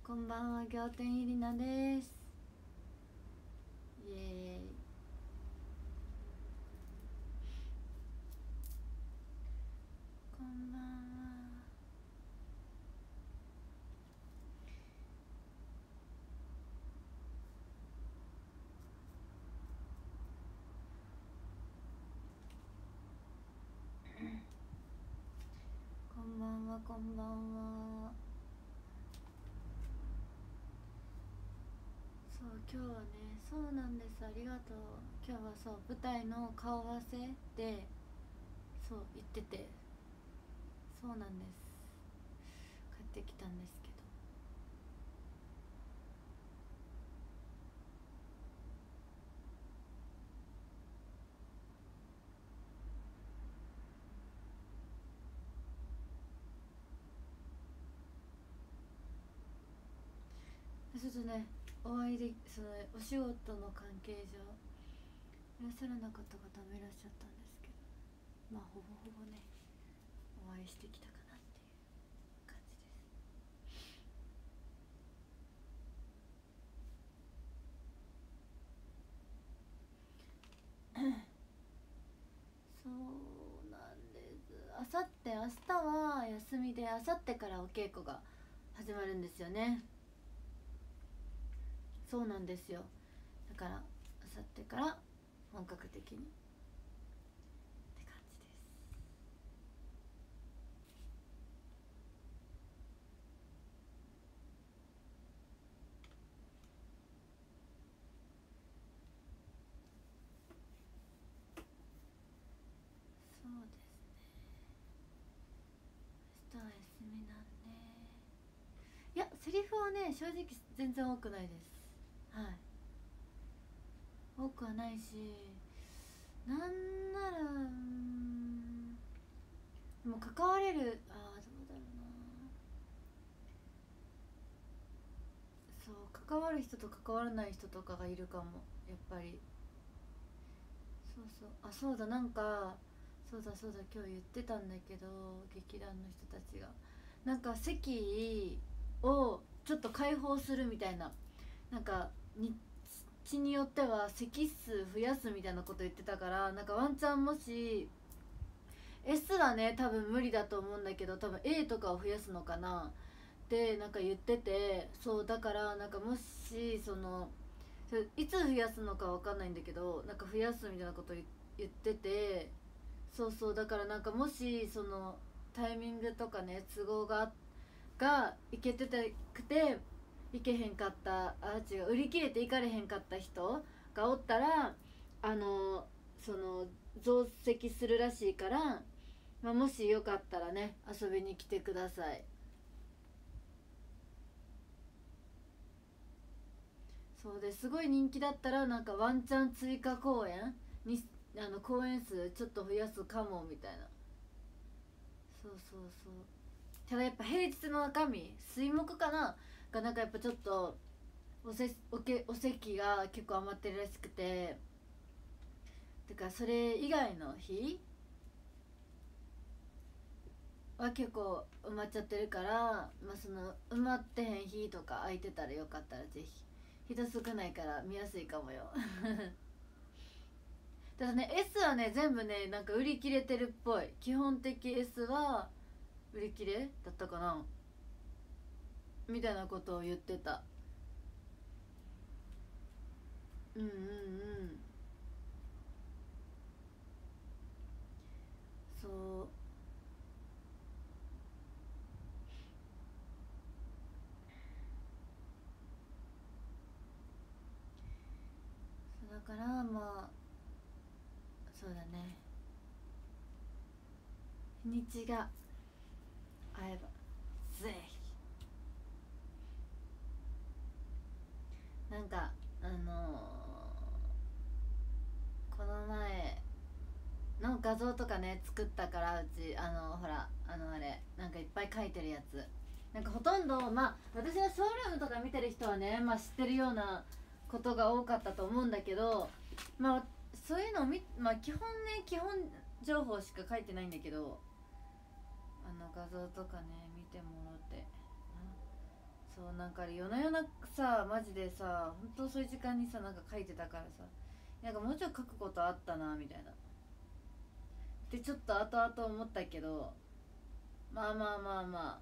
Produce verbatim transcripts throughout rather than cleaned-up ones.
こんばんは、仰天ゆりなです。イエーイ。こんばんは。こんばんは、こんばんは。そう、今日はね、そうなんです、ありがとう。今日はそう、舞台の顔合わせで、そう言ってて、そうなんです。帰ってきたんですけど。ちょっとね、お会いで、そのお仕事の関係上いらっしゃらなかった方もいらっしゃったんですけど、まあほぼほぼね、お会いしてきたかなっていう感じです。そうなんです。あさって明日は休みで、あさってからお稽古が始まるんですよね。そうなんですよ。だからあさってから本格的にって感じです。そうですね、明日は休みなんで、いやセリフはね正直全然多くないです。はい、多くはないし、なんならうんでも関われる、ああどうだろうな、そう関わる人と関わらない人とかがいるかも、やっぱり。そうそう、あそうだ、なんかそうだそうだ、今日言ってたんだけど、劇団の人たちがなんか席をちょっと開放するみたいな、なんか日によっては席数増やすみたいなこと言ってたから、なんかワンチャンもし S はね多分無理だと思うんだけど、多分 A とかを増やすのかなってなんか言ってて、そうだからなんかもしそのいつ増やすのかわかんないんだけど、なんか増やすみたいなこと言ってて、そうそう、だからなんかもしそのタイミングとかね都合ががいけてたくていけへんかった、あ違う、売り切れていかれへんかった人がおったら、あのその増席するらしいから、まあ、もしよかったらね遊びに来てください。そうです、すごい人気だったらなんかワンチャン追加公演に、あの公演数ちょっと増やすかもみたいな。そうそうそう、ただやっぱ平日の中身水木かながなんかやっぱちょっとおせおけお席が結構余ってるらしくて、てかそれ以外の日は結構埋まっちゃってるから、まあその埋まってへん日とか空いてたらよかったらぜひ、人少ないから見やすいかもよ。ただね S はね全部ねなんか売り切れてるっぽい、基本的 S は売り切れだったかなみたいなことを言ってた。うんうんうん、そうそうだからまあそうだね、日にちが合えばぜひ。なんかあのーこの前の画像とかね作ったから、うちあのほらあのあれなんかいっぱい書いてるやつ、なんかほとんどまあ私のショールームとか見てる人はね、まあ、知ってるようなことが多かったと思うんだけど、まあそういうのをみ、まあ、基本ね基本情報しか書いてないんだけど、あの画像とかね見てもらって、 そうなんか夜な夜なさマジでさ本当そういう時間にさなんか書いてたからさなんかもうちょい書くことあったなみたいなでちょっと後々思ったけどまあまあまあま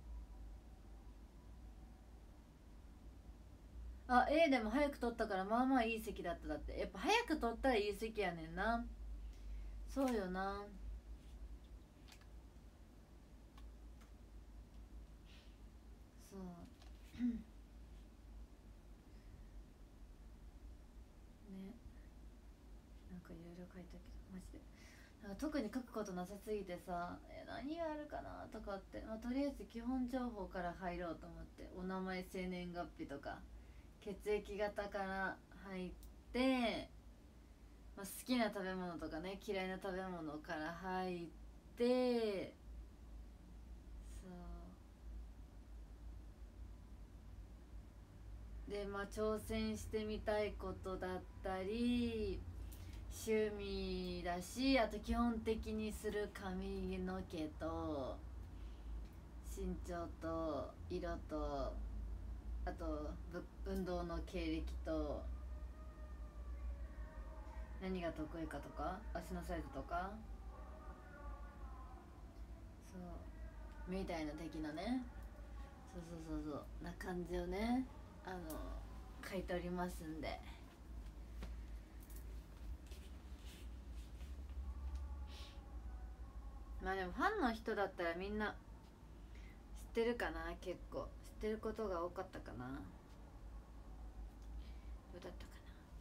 ああ A でも早く取ったからまあまあいい席だっただってやっぱ早く取ったらいい席やねんなそうよなそうねなんかいろいろ書いたけどマジでなんか特に書くことなさすぎてさえ何があるかなとかって、まあ、とりあえず基本情報から入ろうと思ってお名前生年月日とか血液型から入って、まあ、好きな食べ物とかね嫌いな食べ物から入ってそうでまあ挑戦してみたいことだったり趣味だしあと基本的にする髪の毛と身長と色とあと運動の経歴と何が得意かとか足のサイズとかそうみたいな的なねそうそうそうそうな感じをねあの書いておりますんでまあでもファンの人だったらみんな知ってるかな結構知ってることが多かったかなどうだったか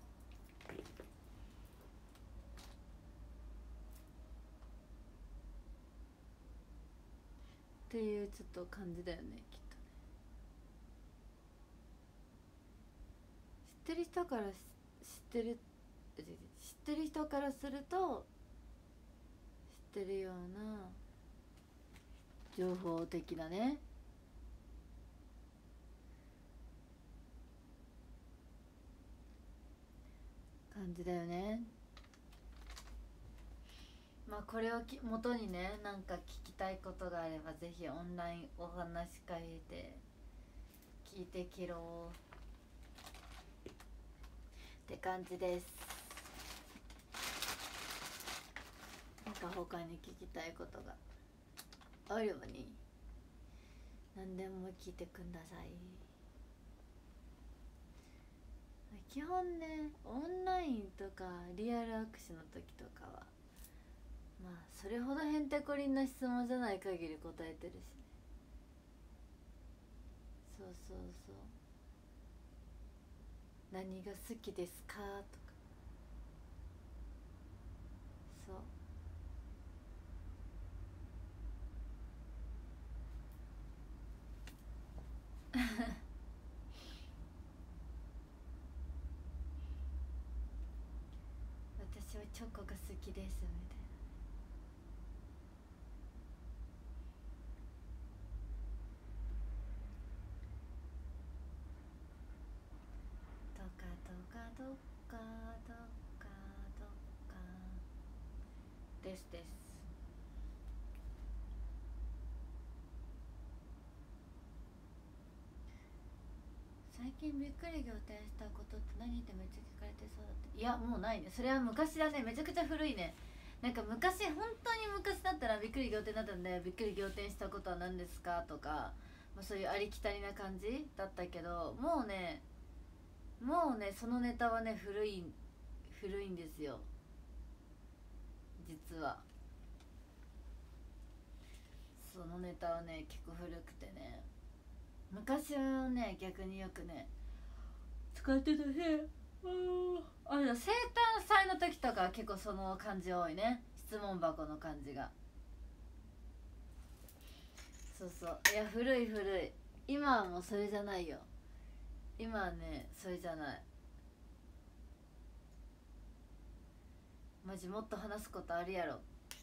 っていうちょっと感じだよねきっとね知ってる人から知ってる知ってる人からすると知ってるような情報的なね感じだよねまあこれをき元にねなんか聞きたいことがあればぜひオンラインお話し会で聞いてきろって感じですなんか他に聞きたいことがあるように何でも聞いてくんださい基本ねオンラインとかリアル握手の時とかはまあそれほどへんてこりんな質問じゃない限り答えてるしねそうそうそう何が好きですかとかそう私はチョコが好きですみたいなとかとかとかとかとかですです最近びっくり仰天したことって何ってめっちゃ聞かれてそうだっていやもうないねそれは昔だねめちゃくちゃ古いねなんか昔本当に昔だったらびっくり仰天だったんでびっくり仰天したことは何ですかとか、まあ、そういうありきたりな感じだったけどもうねもうねそのネタはね古い古いんですよ実はそのネタはね結構古くてね昔はね逆によくね使ってたねあの生誕祭の時とか結構その感じ多いね質問箱の感じがそうそういや古い古い今はもうそれじゃないよ今はねそれじゃないマジもっと話すことあるやろ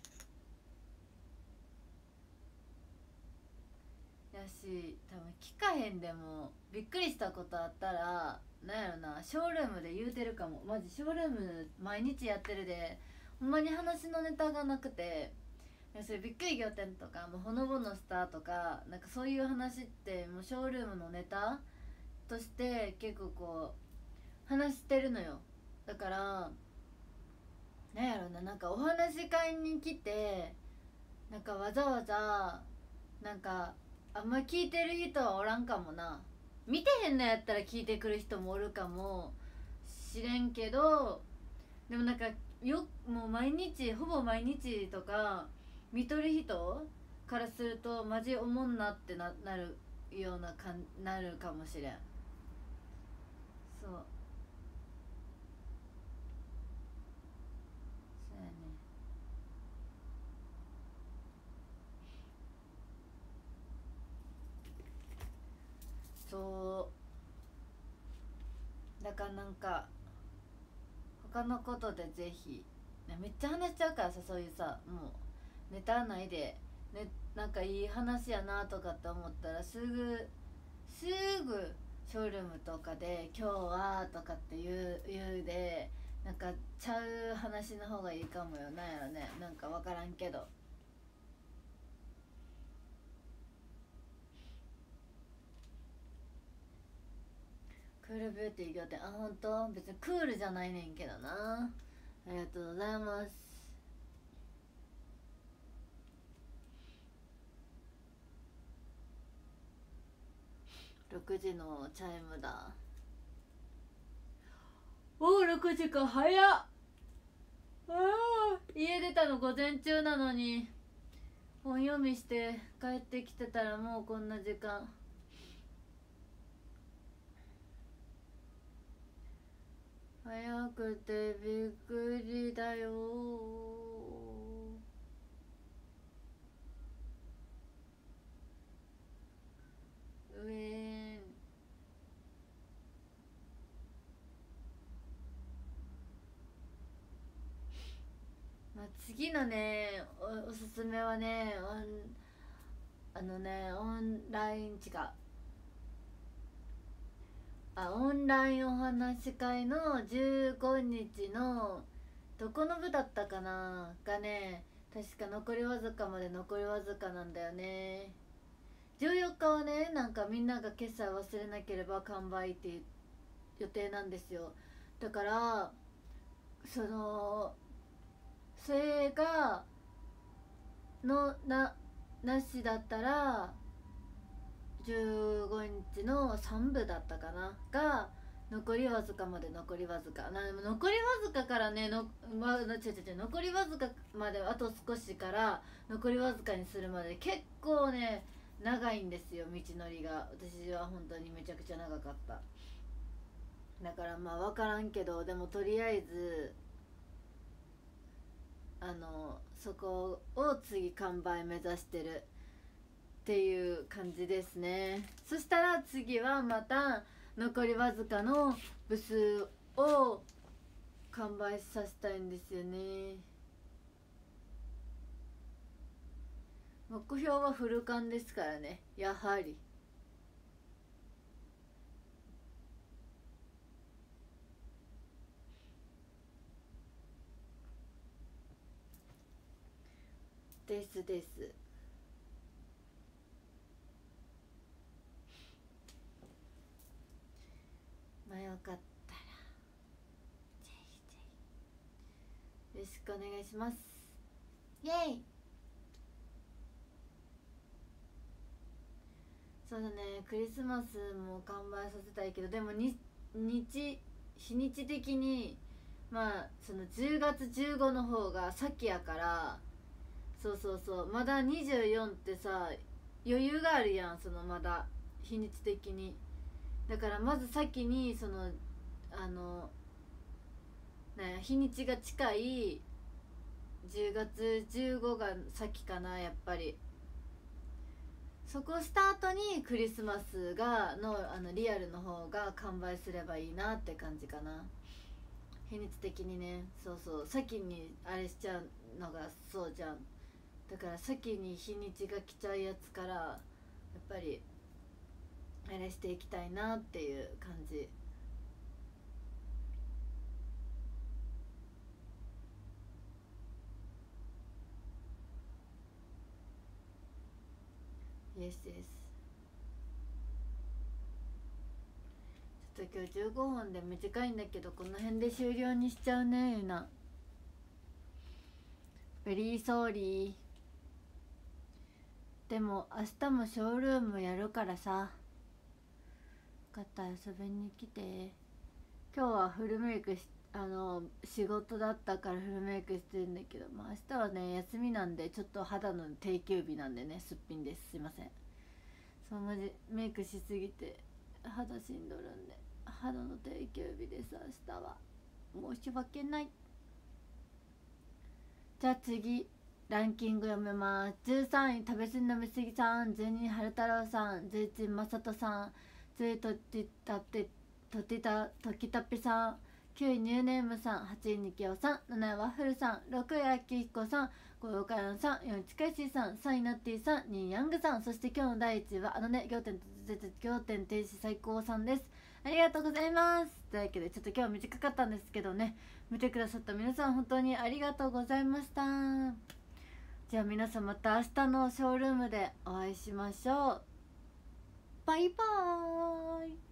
やし多分聞かへんでもびっくりしたことあったらなんやろなショールームで言うてるかもマジショールーム毎日やってるでほんまに話のネタがなくてやそれびっくり仰天とかもうほのぼのしたとかなんかそういう話ってもうショールームのネタとして結構こう話してるのよ。だからなんやろな、なんかお話し会に来てなんかわざわざなんかあんま聞いてる人はおらんかもな。見てへんのやったら聞いてくる人もおるかもしれんけど、でもなんかよもう毎日ほぼ毎日とか見とる人からするとマジおもんなって な, なるようなかんなるかもしれん。そうそうやね。そうだからなんか他のことでぜひ、めっちゃ話しちゃうからさ、そういうさもうネタないで、ね、なんかいい話やなとかって思ったらすぐすぐショールームとかで「今日は」とかって言う言うで、なんかちゃう話の方がいいかもよ。なんやろね、なんか分からんけど。クールビューティー仰天、あ、ほんと別にクールじゃないねんけどな。ありがとうございます。ろくじのチャイムだ。おお、ろくじか、早っ。ああ、家出たの午前中なのに本読みして帰ってきてたらもうこんな時間。早くてびっくりだよ。うえん。まあ、次のね お, おすすめはね、あのねオンライン違うあオンラインお話し会のじゅうごにちのどこの部だったかながね、確か残りわずかまで残りわずかなんだよね。じゅうよっかはね、なんかみんなが決済忘れなければ完売っていう予定なんですよ。だからそのそれがのななしだったらじゅうごにちのさんぶだったかなが残りわずかまで残りわずかな、残りわずかからねの、ま、ちょちょちょ残りわずかまであと少しから残りわずかにするまで結構ね長いんですよ、道のりが。私は本当にめちゃくちゃ長かった。だからまあ分からんけど、でもとりあえずあのそこを次完売目指してるっていう感じですね。そしたら次はまた残りわずかの部数を完売させたいんですよね。目標はフル完ですからね、やはり。ですです。まあよかったらぜひぜひよろしくお願いします。イエイ。そうだね、クリスマスも完売させたいけど、でもに日日にち的にまあそのじゅうがつじゅうごの方が先やから、そうそうそう、まだにじゅうよんってさ余裕があるやん、そのまだ日にち的に。だからまず先にそのあのなんや日にちが近いじゅうがつじゅうごが先かな、やっぱり。そこスタートにクリスマスがのあのリアルの方が完売すればいいなって感じかな、日にち的にね。そうそう、先にあれしちゃうのがそうじゃん。だから先に日にちが来ちゃうやつからやっぱりあれしていきたいなっていう感じ。 イエスイエス。ちょっと今日じゅうごふんで短いんだけど、この辺で終了にしちゃうね。ゆなベリーソーリー。でも明日もショールームやるからさ、よかったら遊びに来て。今日はフルメイクしあの仕事だったからフルメイクしてるんだけど、まあ、明日はね休みなんで、ちょっと肌の定休日なんでね、すっぴんです。すいません。そうマジメイクしすぎて肌しんどるんで、肌の定休日です。明日は申し訳ない。じゃあ次ランキング読めます。じゅうさんい食べ過ぎ飲みすぎさん、じゅうにい春太郎さん、じゅういちいまさとさん、じゅういとってたってとてたときたぴさん、きゅういニューネームさん、はちいにきよさん、なないワッフルさん、ろくいあきひこさん、ごいおかやんさん、よんいちかいしーさん、さんいナッティさん、にいヤングさん、そして今日のだいいちいはあのね仰天仰天停止最高さんです。ありがとうございます。というわけでちょっと今日は短かったんですけどね、見てくださった皆さん本当にありがとうございました。じゃあ皆さんまた明日のショールームでお会いしましょう。バイバーイ。